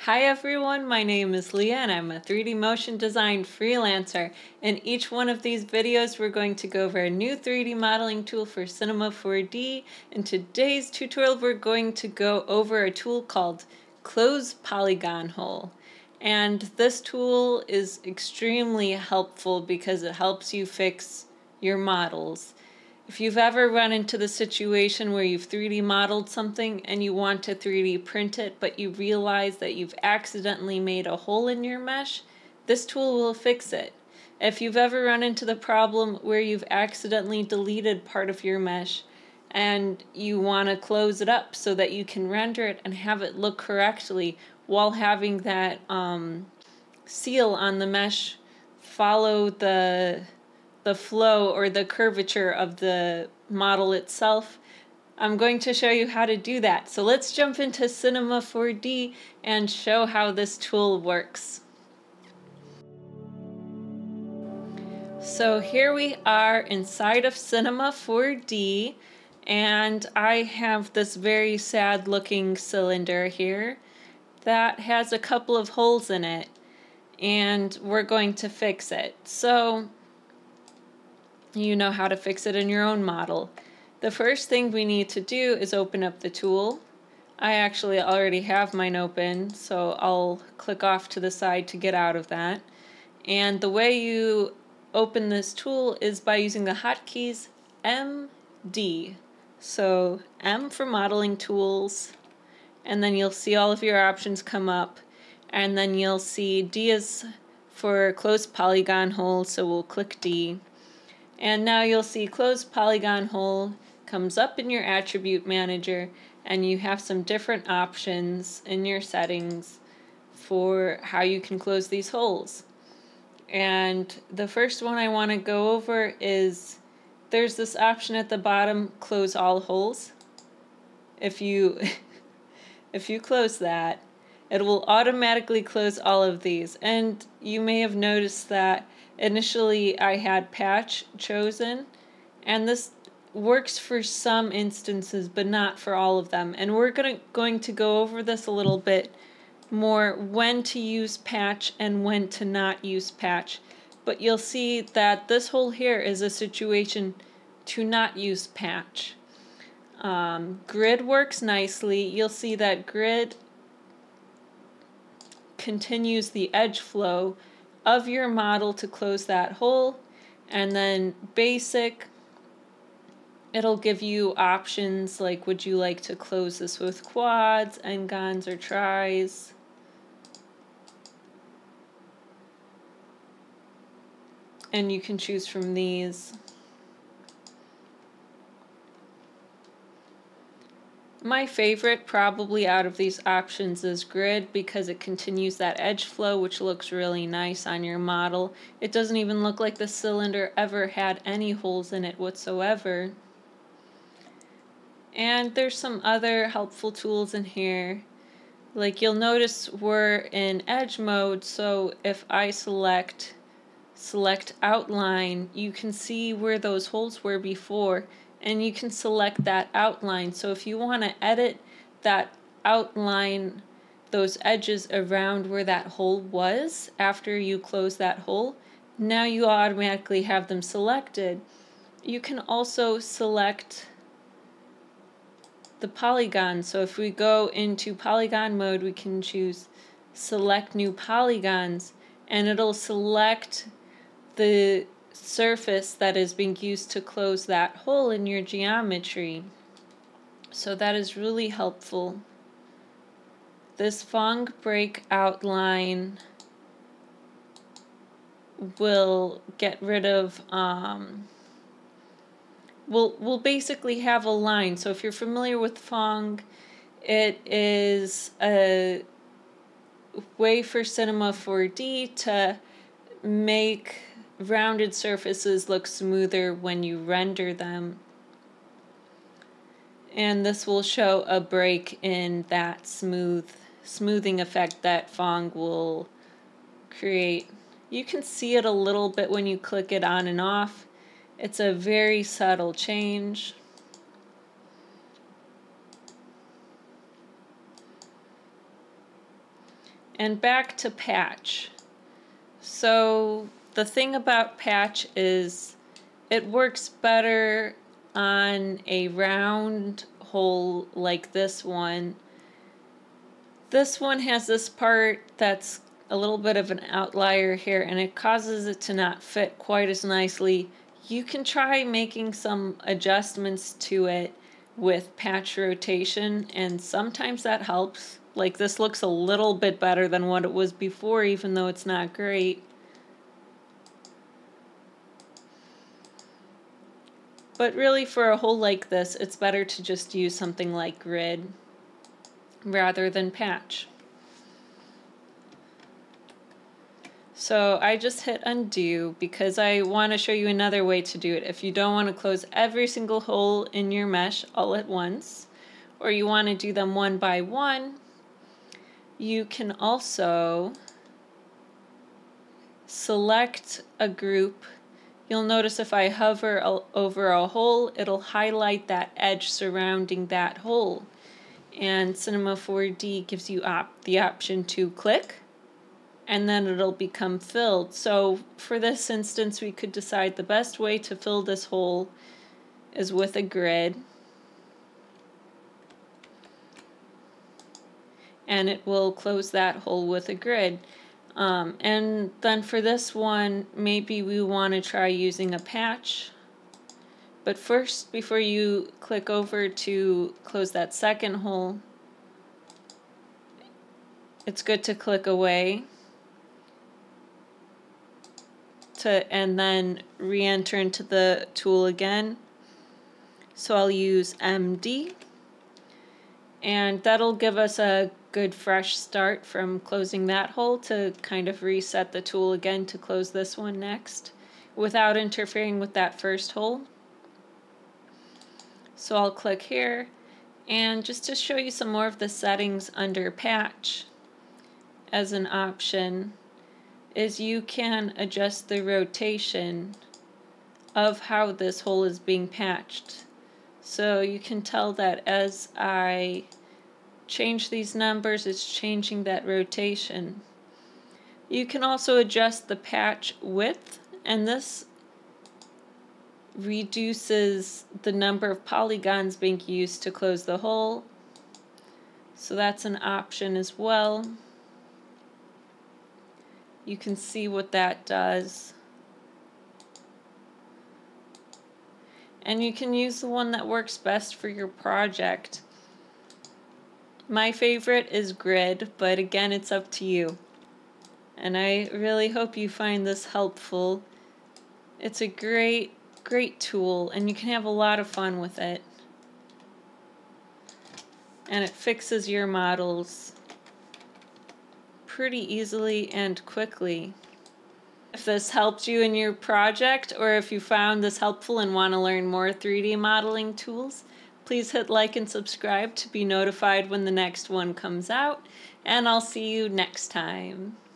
Hi everyone, my name is Leah and I'm a 3D motion design freelancer. In each one of these videos we're going to go over a new 3D modeling tool for Cinema 4D. In today's tutorial we're going to go over a tool called Close Polygon Hole. And this tool is extremely helpful because it helps you fix your models. If you've ever run into the situation where you've 3D modeled something and you want to 3D print it, but you realize that you've accidentally made a hole in your mesh, this tool will fix it. If you've ever run into the problem where you've accidentally deleted part of your mesh and you want to close it up so that you can render it and have it look correctly while having that seal on the mesh follow the flow or the curvature of the model itself, I'm going to show you how to do that. So let's jump into Cinema 4D and show how this tool works. So here we are inside of Cinema 4D, and I have this very sad looking cylinder here that has a couple of holes in it, and we're going to fix it. So you know how to fix it in your own model. The first thing we need to do is open up the tool. I actually already have mine open, so I'll click off to the side to get out of that. And the way you open this tool is by using the hotkeys MD. So M for modeling tools, and then you'll see all of your options come up, and then you'll see D is for close polygon hole, so we'll click D. And now you'll see Close Polygon Hole comes up in your attribute manager, and you have some different options in your settings for how you can close these holes. And the first one I want to go over is there's this option at the bottom, Close All Holes. If you close that, it will automatically close all of these. And you may have noticed that initially I had patch chosen, and this works for some instances but not for all of them. And we're going to go over this a little bit more, when to use patch and when to not use patch. But you'll see that this hole here is a situation to not use patch. Grid works nicely. You'll see that grid continues the edge flow of your model to close that hole, and then basic, it'll give you options like would you like to close this with quads, n-gons, or tris. And you can choose from these. My favorite probably out of these options is grid because it continues that edge flow, which looks really nice on your model. It doesn't even look like the cylinder ever had any holes in it whatsoever. And there's some other helpful tools in here. Like you'll notice we're in edge mode, so if I select outline, you can see where those holes were before, and you can select that outline. So if you want to edit that outline, those edges around where that hole was after you close that hole, now you automatically have them selected. You can also select the polygon. So if we go into polygon mode, we can choose select new polygons, and it'll select the surface that is being used to close that hole in your geometry. So that is really helpful. This Fong break outline will get rid of we'll basically have a line. So if you're familiar with Fong, it is a way for Cinema 4D to make rounded surfaces look smoother when you render them. And this will show a break in that smoothing effect that Fong will create. You can see it a little bit when you click it on and off. It's a very subtle change. And back to patch. So the thing about patch is it works better on a round hole like this one. This one has this part that's a little bit of an outlier here, and it causes it to not fit quite as nicely. You can try making some adjustments to it with patch rotation, and sometimes that helps. Like, this looks a little bit better than what it was before, even though it's not great. But really, for a hole like this, it's better to just use something like grid rather than patch. So I just hit undo because I want to show you another way to do it. If you don't want to close every single hole in your mesh all at once, or you want to do them one by one, you can also select a group. You'll notice if I hover over a hole, it'll highlight that edge surrounding that hole. And Cinema 4D gives you the option to click, and then it'll become filled. So for this instance, we could decide the best way to fill this hole is with a grid. And it will close that hole with a grid. And then for this one, maybe we want to try using a patch. But first, before you click over to close that second hole, it's good to click away and then re-enter into the tool again. So I'll use MD, and that'll give us a good fresh start from closing that hole to kind of reset the tool again to close this one next without interfering with that first hole. So I'll click here, and just to show you some more of the settings under patch as an option is you can adjust the rotation of how this hole is being patched. So you can tell that as I change these numbers, it's changing that rotation. You can also adjust the patch width, and this reduces the number of polygons being used to close the hole. So that's an option as well. You can see what that does. And you can use the one that works best for your project. My favorite is grid, but again, it's up to you. And I really hope you find this helpful. It's a great tool, and you can have a lot of fun with it. And it fixes your models pretty easily and quickly. If this helped you in your project, or if you found this helpful and want to learn more 3D modeling tools, please hit like and subscribe to be notified when the next one comes out, and I'll see you next time.